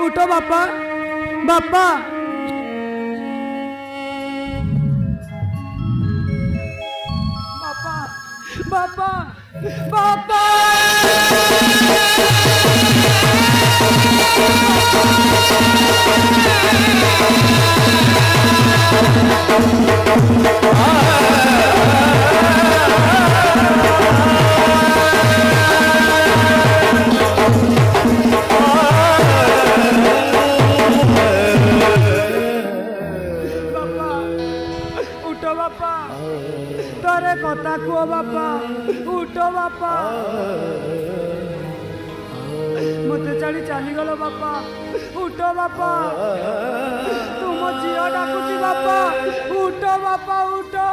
उठो बापा बापा बापा बापा उठो बापा तोरे कथा कुह बापा उठो बापा मत छाड़ी चली गल बापा उठो बापा तुम झील डाकुची बापा उठो बापा उठो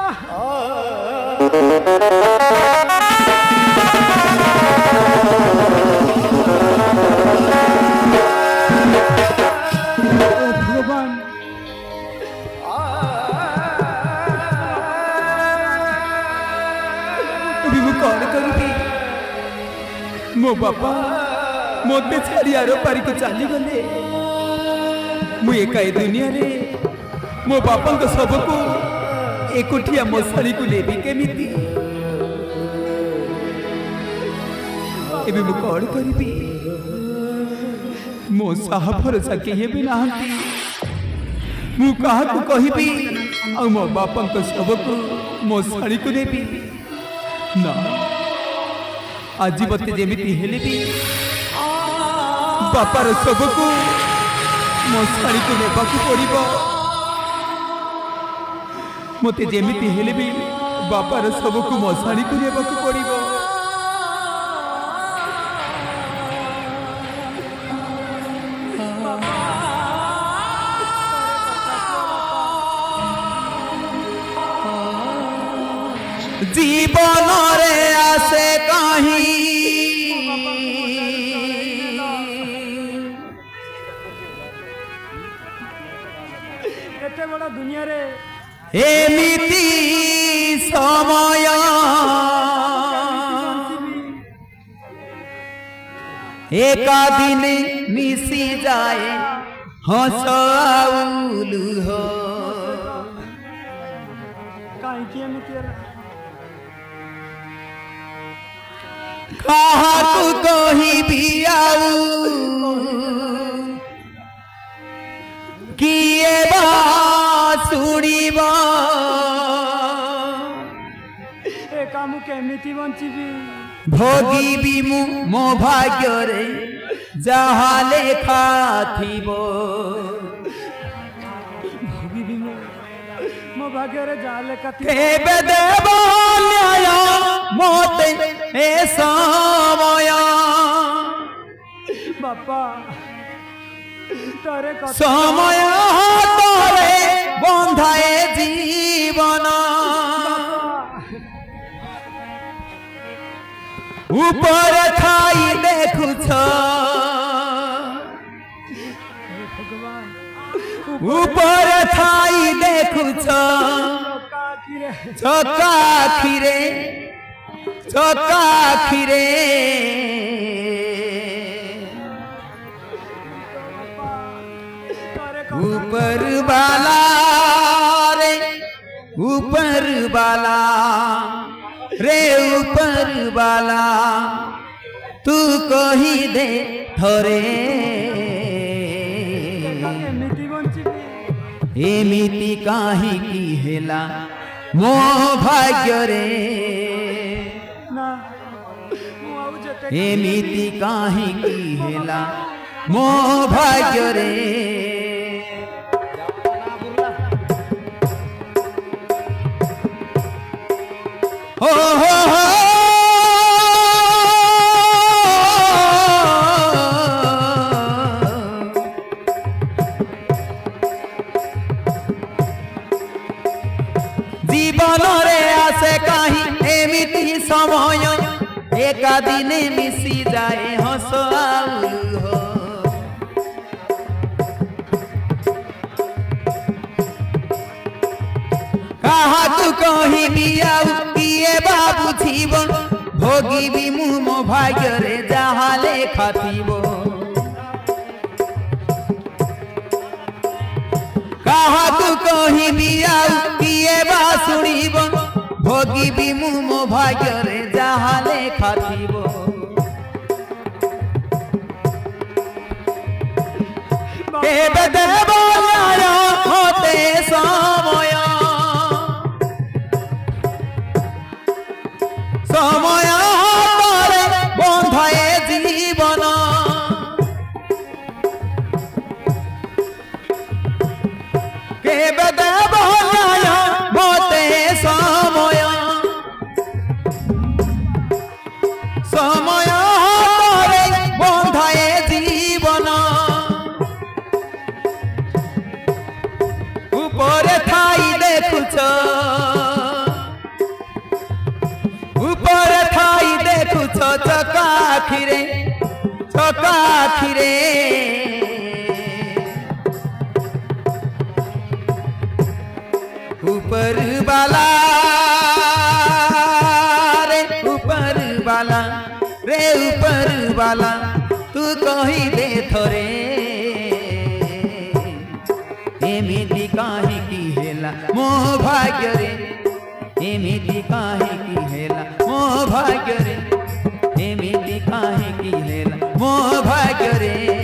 भगवान कौन करी मो बापा मत छाड़ी आर पारी को चली गले मु एका दुनिया रे मो बापा सब को एकोटिया मशाणी को लेबी केमिति एबे मु कौन करी मो साहा भरोसा केहे भी नहांती मु कहा को कहबी आ मो बापा सब को मशाणी को लेबी ना आज मत जेमिति हेले भी बापार सब को मशाणी को नेबा को पड़िबो मते जेमिति हेले भी बापार सब को मशाणी को नेबा को पड़िबो जीवन रे आसे कहीं एते बड़ा दुनिया रे एमिति समय एका दिन मिसी जाए हंसाउलु हो काई के एमिति कहा तू कही भी आऊ किए बा सुनिब ए काम केमिति बंचिबी भोगिबी मु मो भाग्य रे जहा लेखा थिबो भोगिबी मो भाग्य रे जहा लेखा थिबो केबे देबो न्याय मोते ए समय बापा तोरे समय तोरे बंधाए जीवन ऊपर खाई देखुछ ऊपर खाई देखुछ चका खीरे ऊपर वाला रे ऊपर वाला रे ऊपर वाला तू कही दे थरे एमिति काहे की हेला मो भाग्य रे एमिति काहे की हेला मो भाग्य रे हो जीवन रे आसे कहीं एमिति समय एका दिने मिसी जाए हंसाउलु हो कहा तू कहीं बियाऊ किए बाबू थीबो भोगी भी मुँह मो भाग्य रे जहा लेखा थीबो कहिबी मु मो भाग्य रे जहा लेखा थिबो केबे देव न्याय होते समय समय हातरे बंधाए जीवन केबे देव न्याय होते समय समय हातरे बंधाए जीवन ऊपर थाई देखुछ ऊपर थाई देखुछ चकाखिरे चकाखिरे ऊपर वाला रे ऊपर वाला रे ऊपर वाला तू कही दे थोरे एमिति काहे की हेला मो भाग्य रे एमिति काहे की हेला मो भाग्य रे एमिति काहे की हेला मो भाग्य रे।